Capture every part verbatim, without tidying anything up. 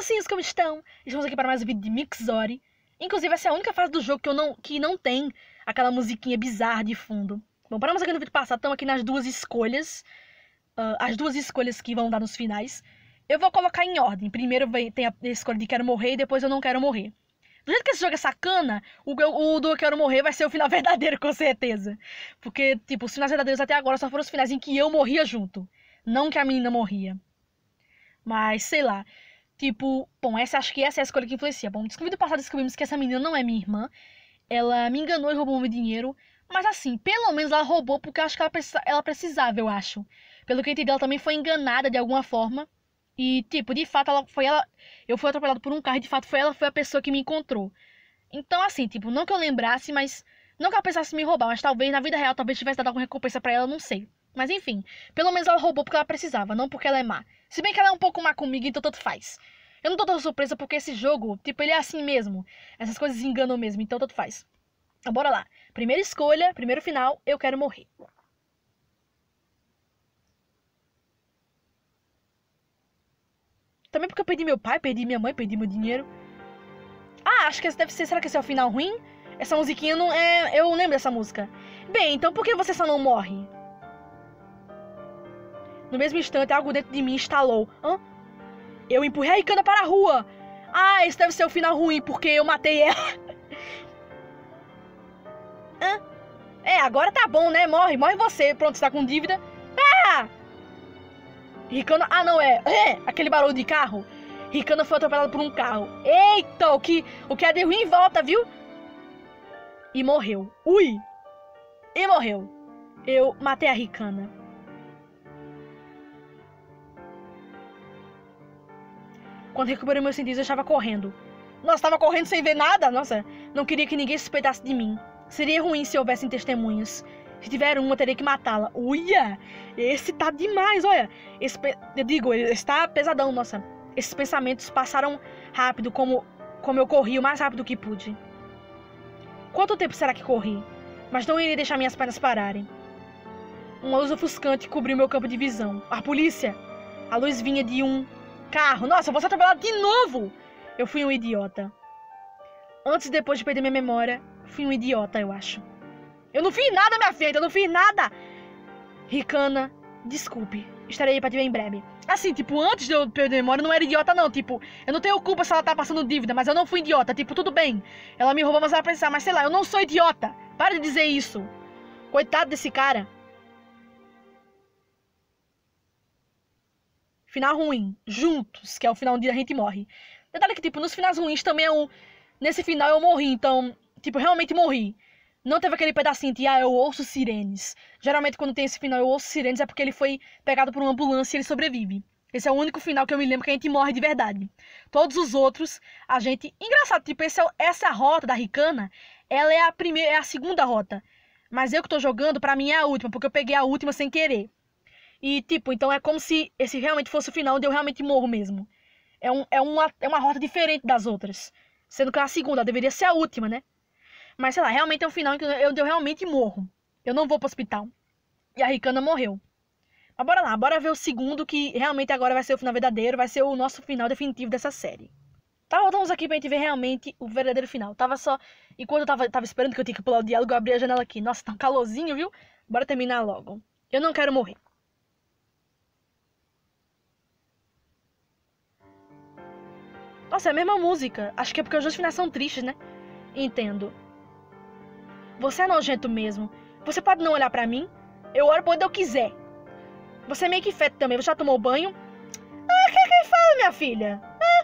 mocinhos, como estão? Estamos aqui para mais um vídeo de Mixori. Inclusive, essa é a única fase do jogo que, eu não, que não tem aquela musiquinha bizarra de fundo. Bom, paramos aqui no vídeo passado, estamos aqui nas duas escolhas. Uh, as duas escolhas que vão dar nos finais. Eu vou colocar em ordem. Primeiro tem a escolha de quero morrer e depois eu não quero morrer. Do jeito que esse jogo é sacana, o, o do eu quero morrer vai ser o final verdadeiro, com certeza. Porque, tipo, os finais verdadeiros até agora só foram os finais em que eu morria junto. Não que a menina morria. Mas, sei lá. Tipo, bom, essa, acho que essa é a escolha que influencia. Bom, no vídeo passado descobrimos que essa menina não é minha irmã. Ela me enganou e roubou meu dinheiro. Mas assim, pelo menos ela roubou porque eu acho que ela, precisa, ela precisava, eu acho. Pelo que eu entendi, ela também foi enganada de alguma forma. E, tipo, de fato, ela foi ela. Eu fui atropelado por um carro e, de fato, foi ela foi a pessoa que me encontrou. Então, assim, tipo, não que eu lembrasse, mas. Não que ela pensasse em me roubar, mas talvez na vida real, talvez tivesse dado alguma recompensa pra ela, não sei. Mas enfim, pelo menos ela roubou porque ela precisava, não porque ela é má. Se bem que ela é um pouco má comigo, então tanto faz. Eu não tô tão surpresa porque esse jogo, tipo, ele é assim mesmo. Essas coisas enganam mesmo, então tanto faz. Então bora lá. Primeira escolha, primeiro final, eu quero morrer. Também porque eu perdi meu pai, perdi minha mãe, perdi meu dinheiro. Ah, acho que esse deve ser... Será que esse é o final ruim? Essa musiquinha não é... Eu lembro dessa música. Bem, então por que você só não morre? No mesmo instante, algo dentro de mim estalou. Hã? Eu empurrei a Ricana para a rua. Ah, esse deve ser o final ruim, porque eu matei ela. Hã? É, agora tá bom, né? Morre, morre você. Pronto, você tá com dívida. Ah! Ricana... Ah, não, é... é... Aquele barulho de carro. Ricana foi atropelada por um carro. Eita, o que, o que é de ruim em volta, viu? E morreu. Ui! E morreu. Eu matei a Ricana. Quando recuperei meus sentidos, eu estava correndo. Nossa, estava correndo sem ver nada. Nossa, não queria que ninguém suspeitasse de mim. Seria ruim se houvessem testemunhas. Se tiver uma, eu teria que matá-la. Uia! Esse tá demais, olha. Esse, eu digo, ele está pesadão, nossa. Esses pensamentos passaram rápido, como, como eu corri o mais rápido que pude. Quanto tempo será que corri? Mas não iria deixar minhas pernas pararem. Uma luz ofuscante cobriu meu campo de visão. A polícia! A luz vinha de um carro. Nossa, eu vou ser atropelado de novo! Eu fui um idiota. Antes e depois de perder minha memória, fui um idiota, eu acho. Eu não fiz nada, minha filha, eu não fiz nada! Ricana, desculpe. Estarei aí pra te ver em breve. Assim, tipo, antes de eu perder a memória, eu não era idiota, não. Tipo, eu não tenho culpa se ela tá passando dívida, mas eu não fui idiota. Tipo, tudo bem. Ela me roubou, mas ela precisava. Mas sei lá, eu não sou idiota. Para de dizer isso. Coitado desse cara. Final ruim. Juntos, que é o final onde a gente morre. Detalhe que, tipo, nos finais ruins também é um... Nesse final eu morri, então... Tipo, realmente morri. Não teve aquele pedacinho de, ah, eu ouço sirenes. Geralmente, quando tem esse final, eu ouço sirenes, é porque ele foi pegado por uma ambulância e ele sobrevive. Esse é o único final que eu me lembro que a gente morre de verdade. Todos os outros, a gente... Engraçado, tipo, esse é, essa rota da Ricana, ela é a primeira, é a segunda rota. Mas eu que tô jogando, pra mim é a última, porque eu peguei a última sem querer. E, tipo, então é como se esse realmente fosse o final onde eu realmente morro mesmo. É, um, é, uma, é uma rota diferente das outras. Sendo que a segunda deveria ser a última, né? Mas, sei lá, realmente é um final em que eu, eu realmente morro. Eu não vou pro hospital. E a Ricana morreu. Mas bora lá, bora ver o segundo, que realmente agora vai ser o final verdadeiro. Vai ser o nosso final definitivo dessa série. Tá, voltamos aqui pra gente ver realmente o verdadeiro final. Tava só... Enquanto eu tava, tava esperando que eu tinha que pular o diálogo, eu abri a janela aqui. Nossa, tá um calorzinho, viu? Bora terminar logo. Eu não quero morrer. Nossa, é a mesma música. Acho que é porque os dois finais são tristes, né? Entendo. Você é nojento mesmo. Você pode não olhar pra mim? Eu olho pra onde eu quiser. Você é meio que feto também. Você já tomou banho? Ah, quem, quem fala, minha filha? Ah.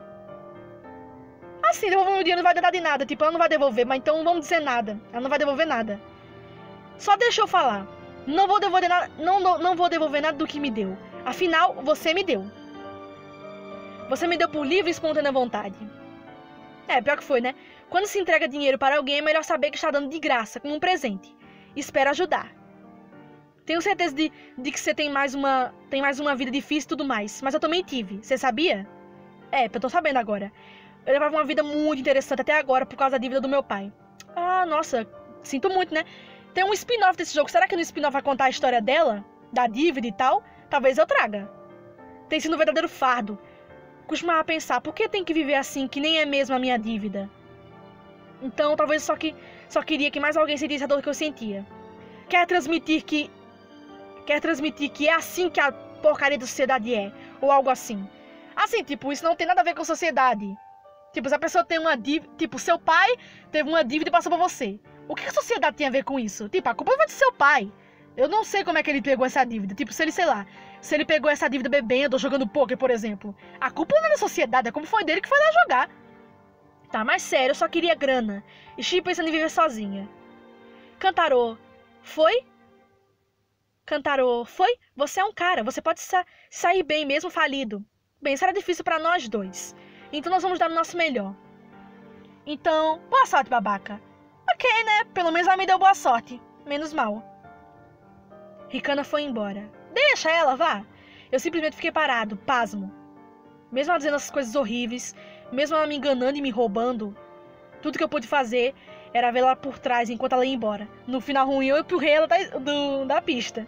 Assim, devolver meu dinheiro não vai dar de nada. Tipo, ela não vai devolver, mas então não vamos dizer nada. Ela não vai devolver nada. Só deixa eu falar. Não vou devolver nada, não, não, não vou devolver nada do que me deu. Afinal, você me deu. Você me deu por livre e espontânea vontade. É, pior que foi, né? Quando se entrega dinheiro para alguém, é melhor saber que está dando de graça, como um presente. Espero ajudar. Tenho certeza de, de que você tem mais, uma, tem mais uma vida difícil e tudo mais. Mas eu também tive. Você sabia? É, eu tô sabendo agora. Eu levava uma vida muito interessante até agora por causa da dívida do meu pai. Ah, nossa. Sinto muito, né? Tem um spin-off desse jogo. Será que no spin-off vai contar a história dela? Da dívida e tal? Talvez eu traga. Tem sido um verdadeiro fardo. costumava pensar, por que tem que viver assim, que nem é mesmo a minha dívida? Então, talvez só que só queria que mais alguém sentisse a dor que eu sentia. Quer transmitir que quer transmitir que é assim que a porcaria da sociedade é, ou algo assim. Assim, tipo, isso não tem nada a ver com sociedade. Tipo, se a pessoa tem uma dívida, tipo, seu pai teve uma dívida e passou pra você. O que a sociedade tem a ver com isso? Tipo, a culpa vai do seu pai. Eu não sei como é que ele pegou essa dívida. Tipo, se ele, sei lá, se ele pegou essa dívida bebendo ou jogando poker, por exemplo. A culpa não é da sociedade, a culpa foi dele que foi lá jogar. Tá, mas sério, eu só queria grana. E estive pensando em viver sozinha. Cantarô, foi? Cantarô, foi? Você é um cara, você pode sa sair bem mesmo falido. Bem, isso era difícil pra nós dois. Então nós vamos dar o nosso melhor. Então, boa sorte, babaca. Ok, né? Pelo menos ela me deu boa sorte. Menos mal. Ricana foi embora. Deixa ela, vá. Eu simplesmente fiquei parado, pasmo. Mesmo ela dizendo essas coisas horríveis, mesmo ela me enganando e me roubando, tudo que eu pude fazer era ver ela por trás enquanto ela ia embora. No final ruim, eu empurrei ela da, do, da pista.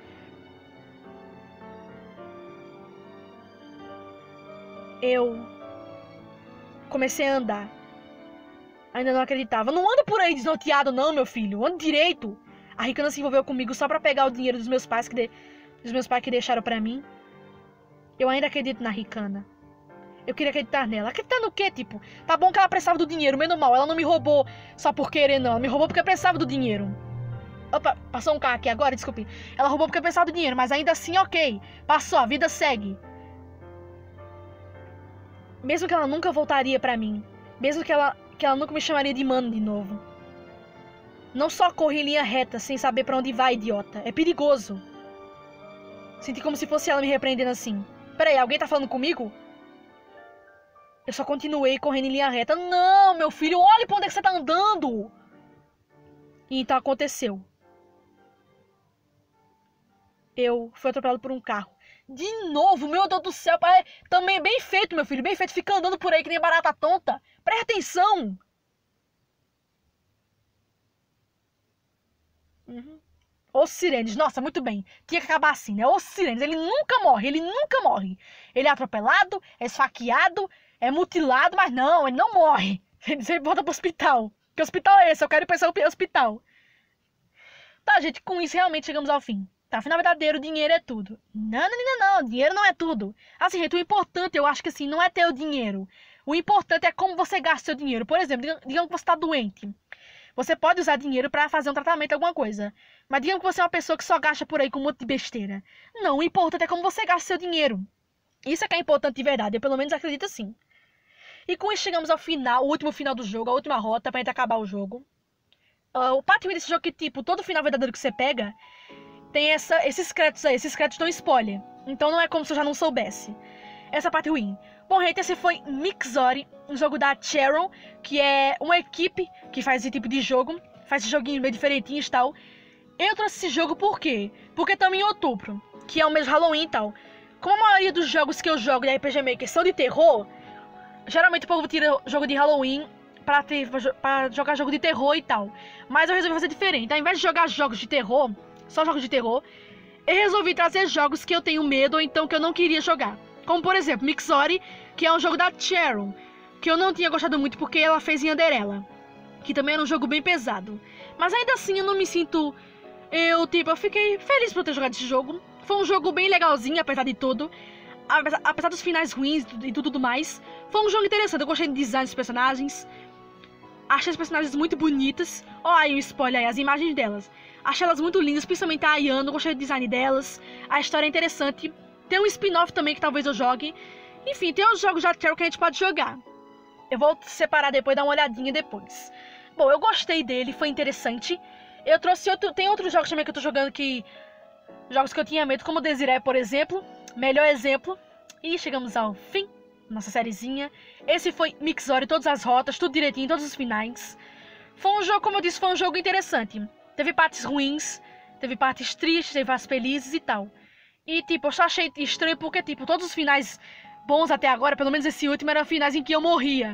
Eu comecei a andar. Ainda não acreditava. Não anda por aí desnorteado não, meu filho. Anda direito. A Ricana se envolveu comigo só pra pegar o dinheiro dos meus pais que, de... dos meus pais que deixaram pra mim. Eu ainda acredito na Ricana. Eu queria acreditar nela. Acreditar no quê, tipo? Tá bom que ela precisava do dinheiro, menos mal. Ela não me roubou só por querer, não. Ela me roubou porque precisava do dinheiro. Opa, passou um carro aqui agora, desculpe. Ela roubou porque precisava do dinheiro, mas ainda assim, ok. Passou, a vida segue. Mesmo que ela nunca voltaria pra mim. Mesmo que ela, que ela nunca me chamaria de mano de novo. Não só corre em linha reta, sem saber pra onde vai, idiota. É perigoso. Senti como se fosse ela me repreendendo assim. Peraí, alguém tá falando comigo? Eu só continuei correndo em linha reta. Não, meu filho, olhe pra onde é que você tá andando. E então aconteceu. Eu fui atropelado por um carro. De novo, meu Deus do céu. Pai, também bem feito, meu filho. Bem feito. Fica andando por aí que nem barata tonta. Presta atenção. Uhum. Os sirenes. Nossa, muito bem. Tinha que acabar assim, né? Os sirenes. Ele nunca morre. Ele nunca morre. Ele é atropelado, é esfaqueado, é mutilado, mas não, ele não morre. Você volta pro hospital. Que hospital é esse? Eu quero ir pra esse hospital. Tá, gente, com isso realmente chegamos ao fim. Tá, afinal verdadeiro, dinheiro é tudo. Não, não, não, não, dinheiro não é tudo. Assim, gente, o importante, eu acho que assim, não é ter o dinheiro. O importante é como você gasta seu dinheiro. Por exemplo, digamos que você tá doente. Você pode usar dinheiro pra fazer um tratamento, alguma coisa. Mas digamos que você é uma pessoa que só gasta por aí com um monte de besteira. Não, o importante é como você gasta seu dinheiro. Isso é que é importante de verdade, eu pelo menos acredito assim. E com isso chegamos ao final, o último final do jogo, a última rota pra gente acabar o jogo. Uh, o parte desse jogo é que, tipo, todo final verdadeiro que você pega tem essa, esses créditos aí. Esses créditos dão spoiler. Então não é como se eu já não soubesse. Essa parte ruim. Bom, gente, esse foi Mixori, um jogo da Charion, que é uma equipe que faz esse tipo de jogo. Faz esse joguinho meio diferentinho e tal. Eu trouxe esse jogo por quê? Porque estamos em outubro, que é o mês de Halloween e tal. Como a maioria dos jogos que eu jogo de R P G Maker são de terror, geralmente o povo tira jogo de Halloween pra, ter, pra jogar jogo de terror e tal. Mas eu resolvi fazer diferente. Ao invés de jogar jogos de terror, só jogos de terror, eu resolvi trazer jogos que eu tenho medo ou então que eu não queria jogar. Como, por exemplo, Mixori, que é um jogo da Charion, que eu não tinha gostado muito porque ela fez em Underella, que também era um jogo bem pesado. Mas ainda assim eu não me sinto... Eu, tipo, eu fiquei feliz por ter jogado esse jogo. Foi um jogo bem legalzinho, apesar de tudo. Apesar, apesar dos finais ruins e tudo mais. Foi um jogo interessante, eu gostei do design dos personagens. Achei as personagens muito bonitas. Ó, aí um spoiler aí, as imagens delas. Achei elas muito lindas, principalmente a Ayano, gostei do design delas. A história é interessante. Tem um spin-off também que talvez eu jogue. Enfim, tem os jogos da Charion que a gente pode jogar. Eu vou separar depois, dar uma olhadinha depois. Bom, eu gostei dele, foi interessante. Eu trouxe outro... Tem outros jogos também que eu tô jogando que... Jogos que eu tinha medo, como Desiree, por exemplo. Melhor exemplo. E chegamos ao fim. Nossa sériezinha. Esse foi Mixori, todas as rotas, tudo direitinho, todos os finais. Foi um jogo, como eu disse, foi um jogo interessante. Teve partes ruins, teve partes tristes, teve partes felizes e tal. E, tipo, eu só achei estranho porque, tipo, todos os finais bons até agora, pelo menos esse último, eram finais em que eu morria.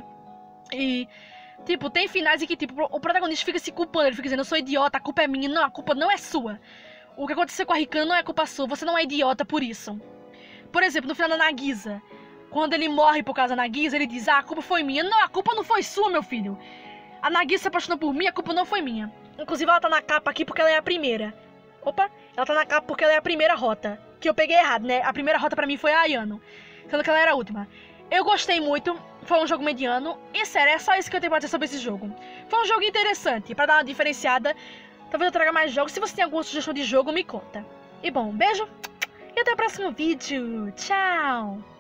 E, tipo, tem finais em que, tipo, o protagonista fica se culpando. Ele fica dizendo, eu sou idiota, a culpa é minha. Não, a culpa não é sua. O que aconteceu com a Ricana não é culpa sua, você não é idiota por isso. Por exemplo, no final da Nagisa, quando ele morre por causa da Nagisa, ele diz, ah, a culpa foi minha. Não, a culpa não foi sua, meu filho. A Nagisa se apaixonou por mim, a culpa não foi minha. Inclusive, ela tá na capa aqui porque ela é a primeira. Opa, ela tá na capa porque ela é a primeira rota. Que eu peguei errado, né? A primeira rota pra mim foi a Ayano, sendo que ela era a última. Eu gostei muito, foi um jogo mediano. E sério, é só isso que eu tenho pra dizer sobre esse jogo. Foi um jogo interessante, pra dar uma diferenciada. Talvez eu traga mais jogos. Se você tem alguma sugestão de jogo, me conta. E bom, beijo e até o próximo vídeo. Tchau!